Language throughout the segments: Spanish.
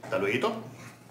Hasta luego.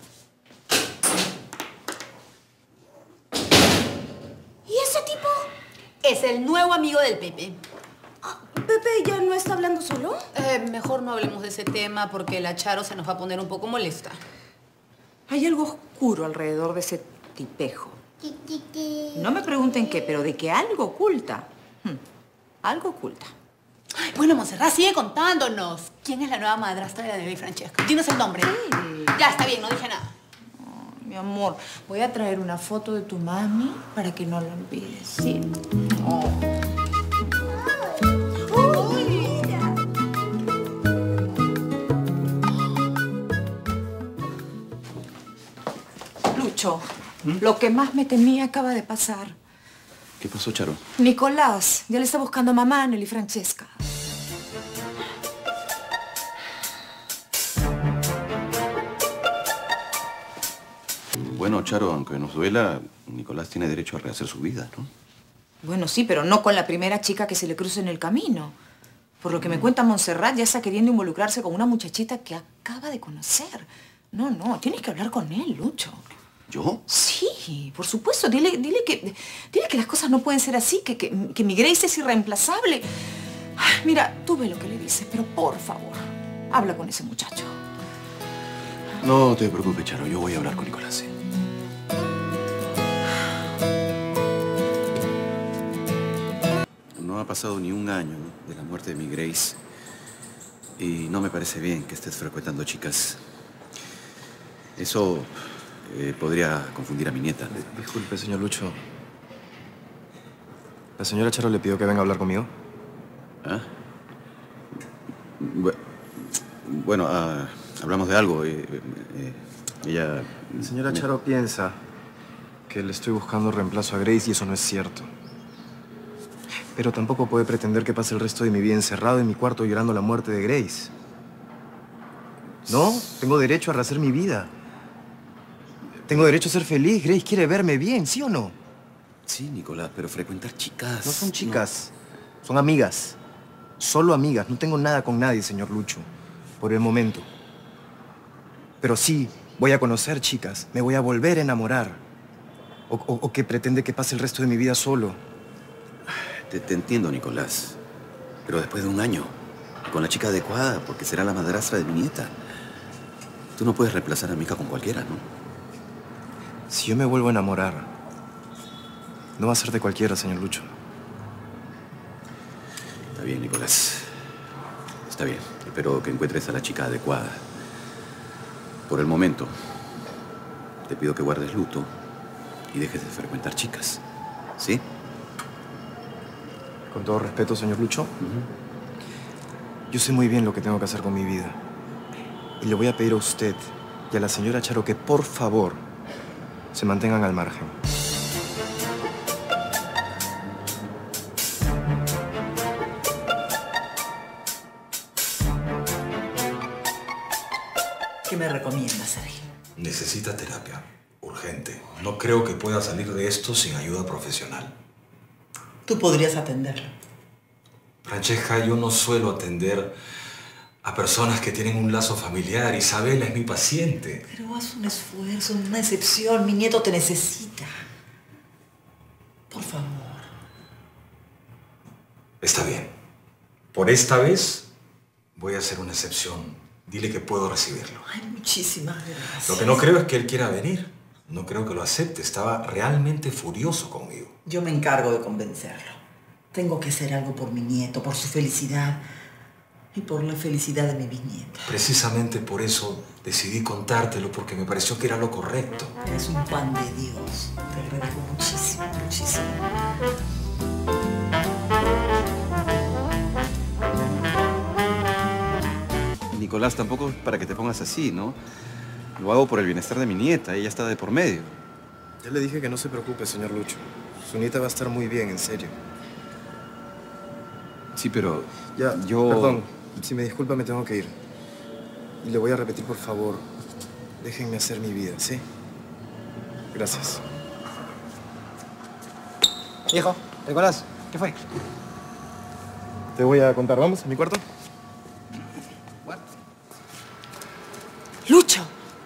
¿Y ese tipo? Es el nuevo amigo del Pepe. ¿Pepe ya no está hablando solo? Mejor no hablemos de ese tema porque la Charo se nos va a poner un poco molesta. Hay algo oscuro alrededor de ese tipejo. No me pregunten qué, pero de que algo oculta. Algo oculta. Ay, bueno, Montserrat, sigue contándonos. ¿Quién es la nueva madrastra de la bebé Francesca? Dinos el nombre. Sí. Ya, está bien, no dije nada. Oh, mi amor, voy a traer una foto de tu mami para que no la olvides, ¿sí? Oh. Lucho, lo que más me temía acaba de pasar. ¿Qué pasó, Charo? Nicolás, ya le está buscando a mamá, Nelly Francesca. Bueno, Charo, aunque nos duela, Nicolás tiene derecho a rehacer su vida, ¿no? Bueno, sí, pero no con la primera chica que se le cruce en el camino. Por lo que me cuenta Montserrat, ya está queriendo involucrarse con una muchachita que acaba de conocer. No, tienes que hablar con él, Lucho. ¿Yo? Sí, por supuesto. Dile que las cosas no pueden ser así, que mi Grace es irreemplazable. Ay, mira, tú ve lo que le dices, pero por favor, habla con ese muchacho. No te preocupes, Charo. Yo voy a hablar con Nicolás, ¿sí? No ha pasado ni un año, ¿no?, de la muerte de mi Grace. Y no me parece bien que estés frecuentando chicas. Eso podría confundir a mi nieta. Disculpe, señor Lucho. ¿La señora Charo le pidió que venga a hablar conmigo? ¿Ah? Bueno, hablamos de algo. Ella... La señora Charo piensa que le estoy buscando reemplazo a Grace y eso no es cierto. Pero tampoco puede pretender que pase el resto de mi vida encerrado en mi cuarto llorando la muerte de Grace. No, tengo derecho a rehacer mi vida. Tengo derecho a ser feliz. Grace quiere verme bien, ¿sí o no? Sí, Nicolás, pero frecuentar chicas... No son chicas, son amigas. Solo amigas. No tengo nada con nadie, señor Lucho, por el momento. Pero sí, voy a conocer chicas. Me voy a volver a enamorar. ¿O qué pretende que pase el resto de mi vida solo? Te entiendo, Nicolás. Pero después de un año, con la chica adecuada, porque será la madrastra de mi nieta. Tú no puedes reemplazar a mi hija con cualquiera, ¿no? Si yo me vuelvo a enamorar, no va a ser de cualquiera, señor Lucho. Está bien, Nicolás. Está bien. Espero que encuentres a la chica adecuada. Por el momento, te pido que guardes luto y dejes de frecuentar chicas. ¿Sí? Con todo respeto, señor Lucho, yo sé muy bien lo que tengo que hacer con mi vida. Y le voy a pedir a usted y a la señora Charo que, por favor, se mantengan al margen. ¿Qué me recomiendas, Sergio? Necesita terapia, urgente. No creo que pueda salir de esto sin ayuda profesional. Tú podrías atenderlo. Francesca, yo no suelo atender a personas que tienen un lazo familiar. Isabela es mi paciente. Pero haz un esfuerzo, una excepción. Mi nieto te necesita. Por favor. Está bien. Por esta vez voy a hacer una excepción. Dile que puedo recibirlo. Ay, muchísimas gracias. Lo que no creo es que él quiera venir. No creo que lo acepte. Estaba realmente furioso conmigo. Yo me encargo de convencerlo. Tengo que hacer algo por mi nieto, por su felicidad y por la felicidad de mi bisnieta. Precisamente por eso decidí contártelo, porque me pareció que era lo correcto. Eres un pan de Dios. Te agradezco muchísimo, muchísimo. Nicolás, tampoco es para que te pongas así, ¿no? Lo hago por el bienestar de mi nieta. Ella está de por medio. Ya le dije que no se preocupe, señor Lucho. Su nieta va a estar muy bien, en serio. Sí, pero... Ya, yo... Perdón, si me disculpa me tengo que ir. Y le voy a repetir, por favor, déjenme hacer mi vida, ¿sí? Gracias. Viejo, Nicolás, ¿qué fue? Te voy a contar. ¿Vamos a mi cuarto? Lucho,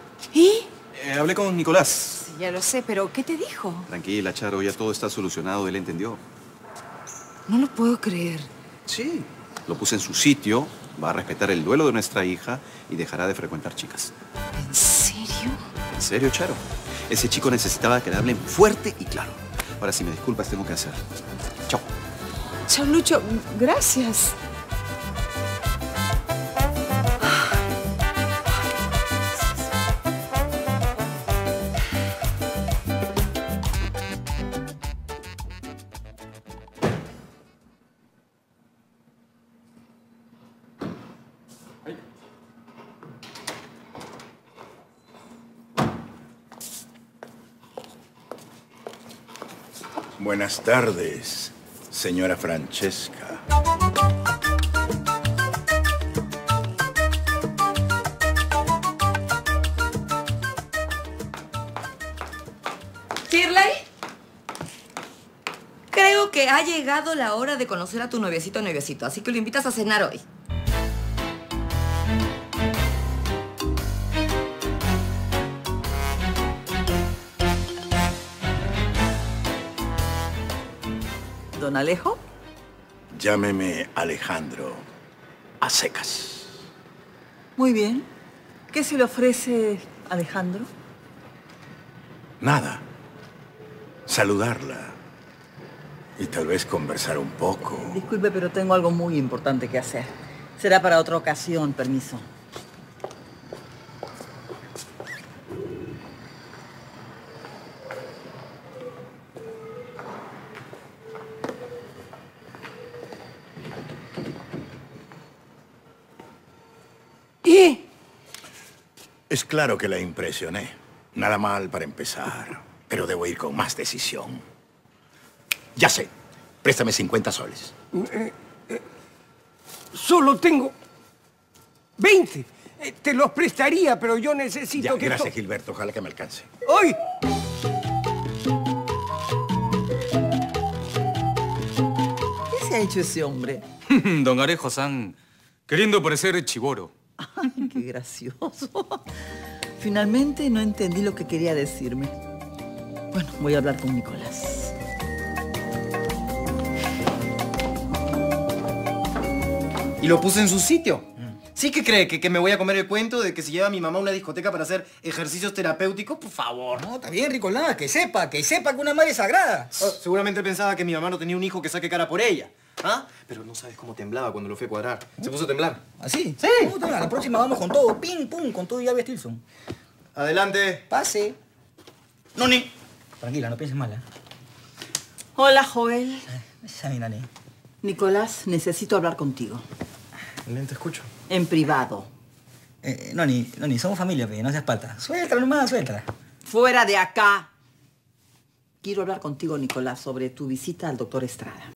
Hablé con Nicolás. Sí, ya lo sé, pero ¿qué te dijo? Tranquila, Charo, ya todo está solucionado. Él entendió. No lo puedo creer. Sí. Lo puse en su sitio, va a respetar el duelo de nuestra hija y dejará de frecuentar chicas. ¿En serio? ¿En serio, Charo? Ese chico necesitaba que le hablen fuerte y claro. Ahora, si me disculpas, tengo que hacer. Chao. Chao, Lucho. Gracias. Buenas tardes, señora Francesca. ¿Shirley? Creo que ha llegado la hora de conocer a tu noviecito, así que lo invitas a cenar hoy. ¿Don Alejo? Llámeme Alejandro, a secas. Muy bien. ¿Qué se le ofrece, Alejandro? Nada. Saludarla. Y tal vez conversar un poco. Disculpe, pero tengo algo muy importante que hacer. Será para otra ocasión, permiso. ¿Y? Es claro que la impresioné. Nada mal para empezar. Pero debo ir con más decisión. Ya sé. Préstame 50 soles. Solo tengo 20. Te los prestaría, pero yo necesito Ya, que... gracias, Gilberto. Ojalá que me alcance. ¡Ay! ¿Qué se ha hecho ese hombre? Don Arejo-san, queriendo parecer chiboro. Ay, qué gracioso. Finalmente no entendí lo que quería decirme. Bueno, voy a hablar con Nicolás. Y lo puse en su sitio. ¿Sí que cree que me voy a comer el cuento de que se lleva a mi mamá a una discoteca para hacer ejercicios terapéuticos? Por favor. No, está bien, Nicolás, que sepa que una madre es sagrada. Seguramente pensaba que mi mamá no tenía un hijo que saque cara por ella. ¿Ah? Pero no sabes cómo temblaba cuando lo fui a cuadrar. Se puso a temblar. ¿Así? Sí. Puta, la próxima vamos con todo. Ping, pum, con todo y Abby Stilson. Adelante. Pase. Noni. Tranquila, no pienses mal, ¿eh? Hola, Joel. Esa mi nani. Nicolás, necesito hablar contigo. Len, te escucho. En privado. Noni, somos familia, pe, no seas pata. Suéltala nomás, suéltala. Fuera de acá. Quiero hablar contigo, Nicolás, sobre tu visita al doctor Estrada.